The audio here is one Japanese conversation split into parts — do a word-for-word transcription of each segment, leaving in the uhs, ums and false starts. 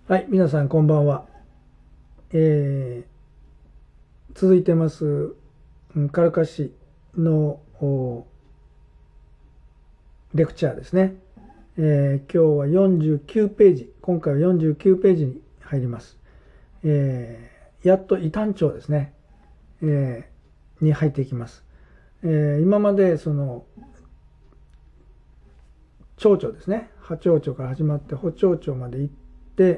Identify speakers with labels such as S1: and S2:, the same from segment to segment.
S1: はい、皆さんこんばんは。えー続いてますうんカルカシのおレクチャーですね。えー今日はよんじゅうきゅうページ、今回はよんじゅうきゅうページに入ります。えーやっと異端調ですね、えーに入っていきます。えー今までその長調ですね、波長調から始まって補長調まで行って、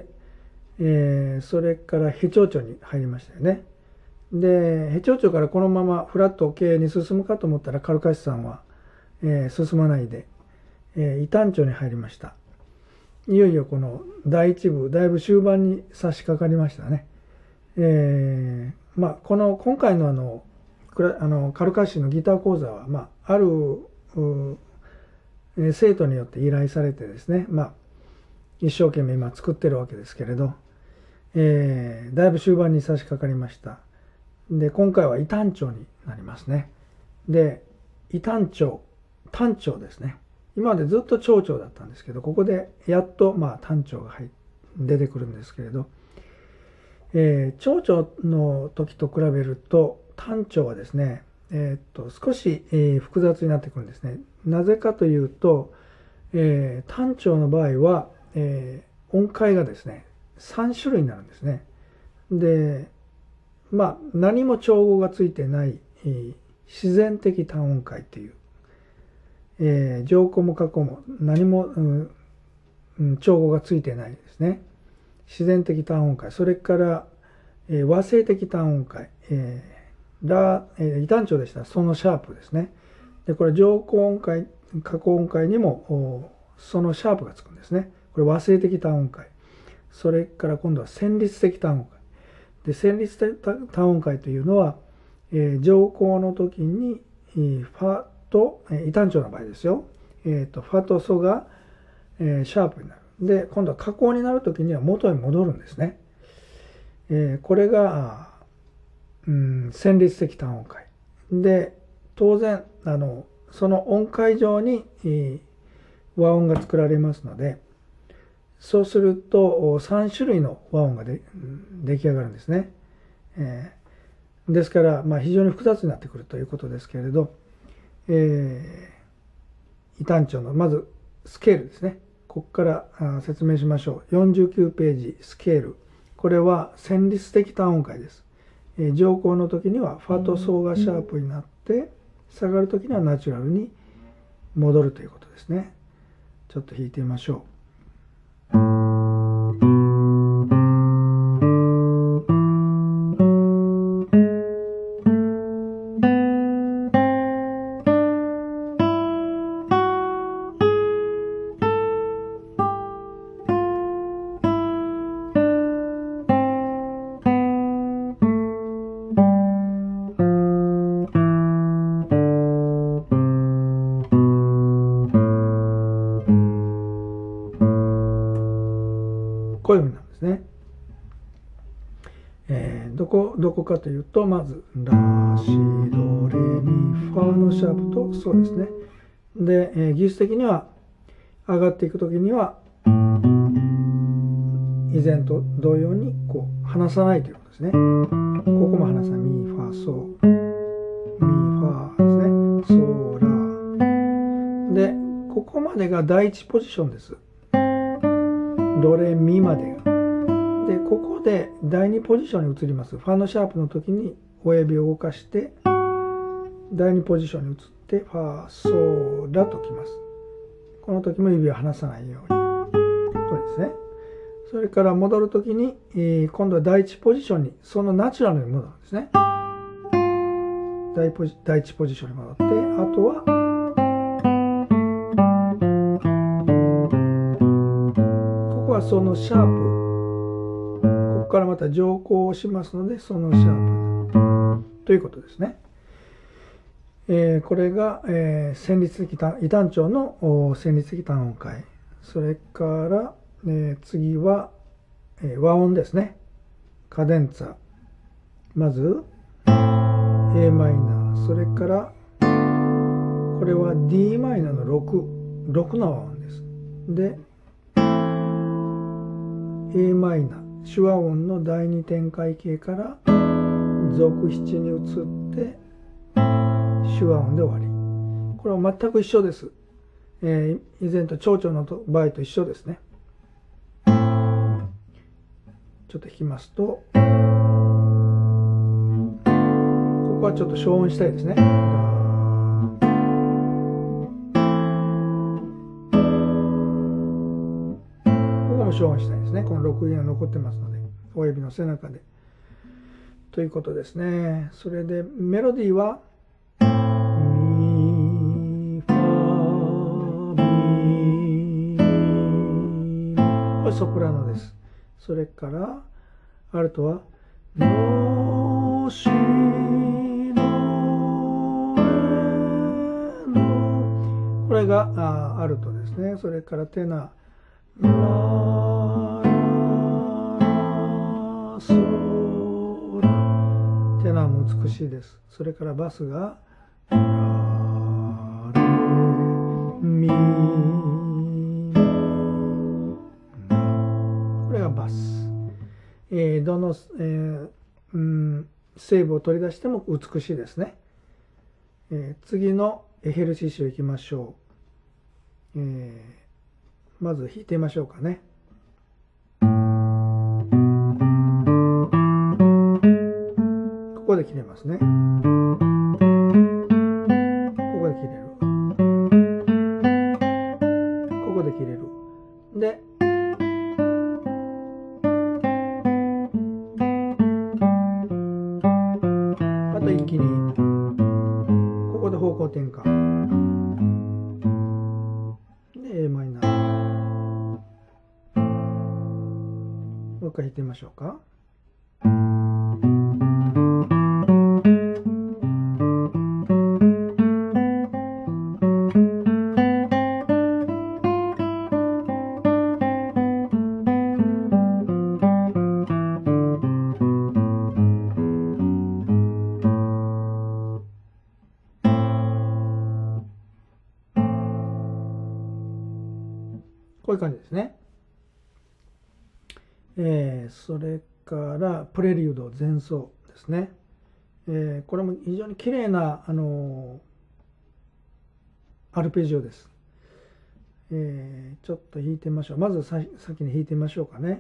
S1: えーそれからへ長調に入りましたよね。で、へ長調からこのままフラット経営に進むかと思ったら、カルカシさんは、えー進まないで、えー異端調に入りました。いよいよこの第一部、だいぶ終盤に差し掛かりましたね。えーまあ、この今回のあのあのカルカシのギター講座は、まあ、ある生徒によって依頼されてですね、まあ、一生懸命今作ってるわけですけれど、えーだいぶ終盤に差し掛かりました。で、今回は異端調になりますね。で、異端調、単調ですね。今までずっと長調だったんですけど、ここでやっとまあ単調が入出てくるんですけれど、えー、長調の時と比べると単調はですね、えー、っと少し、えー複雑になってくるんですね。なぜかというと、えー単調の場合は、えー音階がですねさん種類になるんですね。で、まあ何も調合がついてない、えー自然的単音階っていう、えー上項も下項も何も、うんうん、調合がついてないですね。自然的単音階、それから、えー和声的単音階、えーラ、えー異端調でしたらそのシャープですね。で、これ上項音階、下項音階にもそのシャープがつくんですね。これ和声的単音階。それから今度は旋律的単音階。で、旋律的単音階というのは、えー上項の時に、えーファと、えー異端調の場合ですよ。えーと、ファとソが、えーシャープになる。で、今度は下項になる時には元に戻るんですね。えーこれが、うん、旋律的単音階。で、当然、あの、その音階上に、えー和音が作られますので、そうするとさん種類の和音がで出来上がるんですね。えーですから、まあ、非常に複雑になってくるということですけれど、えー、異端調のまずスケールですね。ここから説明しましょう。よんじゅうきゅうページスケール。これは旋律的単音階です。えー、上項の時にはファとソがシャープになって、下がる時にはナチュラルに戻るということですね。ちょっと弾いてみましょう。こういうふうになるんですね。えー、どこどこかというと、まずラシドレミファのシャープとソですね。で、えー、技術的には上がっていくときには以前と同様にこう離さないということですね。ここも離さない。ミファソミファですね。ソラで、ここまでが第一ポジションです。ドレミまでが。で、ここでだいにポジションに移ります。ファのシャープの時に親指を動かしてだいにポジションに移ってファソラときます。この時も指を離さないように。これですね。それから戻る時に、えー、今度はだいいちポジションにそのナチュラルに戻るんですね。だいいちポジションに戻って、あとはここはそのシャープ。ここからまた上項をしますので、そのシャープということですね。えー、これが、えー、旋律的単異端調の旋律的単音階。それから、えー、次は、えー、和音ですね。カデンツァ。まず エーマイナー、それからこれは ディーマイナーのろく、ろくの和音です。でエーマイナー、手話音の第二展開形から属七に移って手話音で終わり。これは全く一緒です。えー、以前と長調の場合と一緒ですね。ちょっと弾きますと、ここはちょっと消音したいですね。ここも消音したいですね。このろく弦が残ってますので、親指の背中で。ということですね。それでメロディーはミファミこれソプラノです。それからアルトはノシノエノ、これがあアルトですね。それからテナララソラ、テナーも美しいです。それからバスがラレミこれがバス。えー、どの、えーうん、セーブを取り出しても美しいですね。えー、次のヘルシーシをいきましょう。えー、まず弾いてみましょうかね。ここで切れますね。ここで切れる。ここで切れる。で、また一気にここで方向転換で エーマイナー、もう一回弾いてみましょうか。こういう感じですね。えー、それからプレリュード前奏ですね。えー、これも非常に綺麗なあのー、アルペジオです。えー、ちょっと弾いてみましょう。まずさ先に弾いてみましょうかね。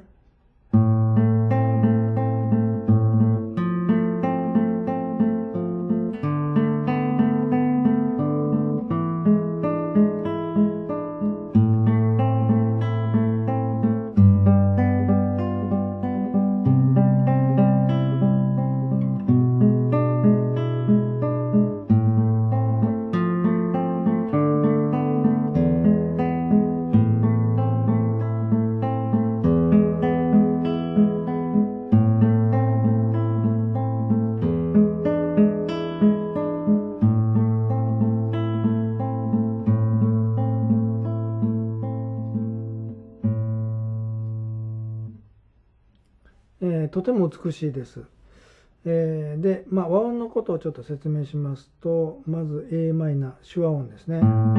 S1: えー、とても美しいです。えー、で、まあ、和音のことをちょっと説明しますと、まず エーマイナー、手話音ですね。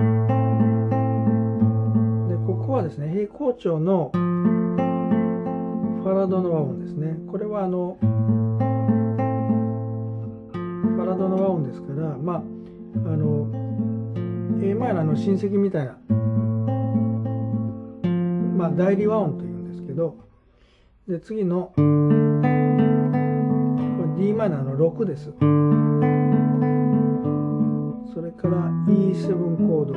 S1: で、ここはですね、平行調のファラドの和音ですね。これはあの、ファラドの和音ですから、まあ、あの、エーマイナーの親戚みたいな、まあ、代理和音というんですけど、で、次の、これ ディーマイナーのろくです。それから イーセブン コー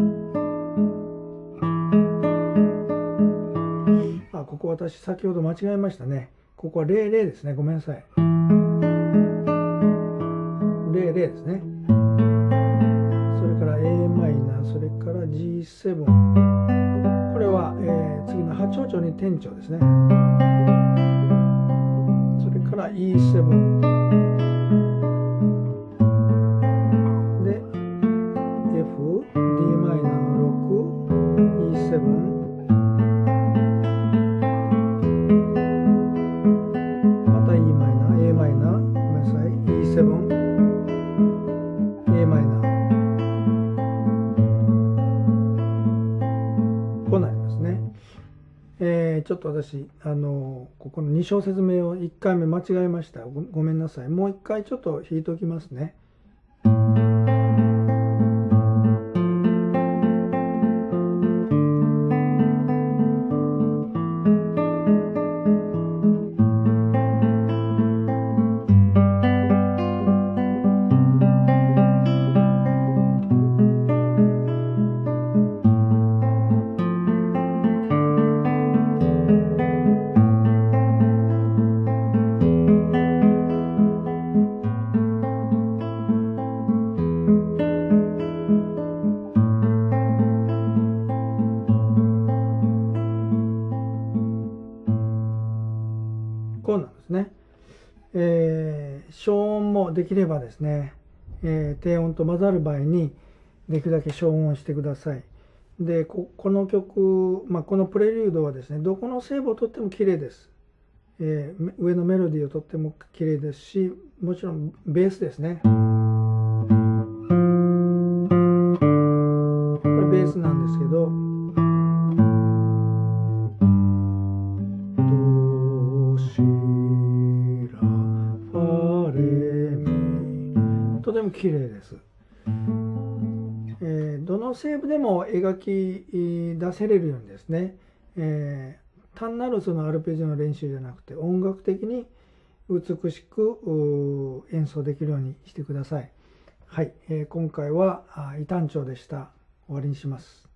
S1: ド。あ、ここ私先ほど間違えましたね。ここはゼロゼロですね。ごめんなさい。ゼロゼロですね。それから エーマイナー、それから ジーセブン。これは、えー、次のはち長調に転調ですね。それから イーセブン で F、ディーマイナーのろく、イーセブン、また E マイナー、A マイナー、ごめんなさい、イーセブン、A マイナー、こうなりますね。えーちょっと私、あのここのに小節目をいっかいめ間違えました。ご、ごめんなさい。もういっかいちょっと弾いておきますね。こうなんですね。えー、消音もできればですね、えー低音と混ざる場合にできるだけ消音してください。で、こ、この曲、まあ、このプレリュードはですね、どこのセーブをとっても綺麗です。えー上のメロディーをとっても綺麗ですし、もちろんベースですね。これベースなんですけど、ドシラファレミ、とても綺麗です。えーどのセーブでも描き出せれるようにですね、えー単なるそのアルペジオの練習じゃなくて音楽的に美しく演奏できるようにしてください。はい、えー今回は異端調でした。終わりにします。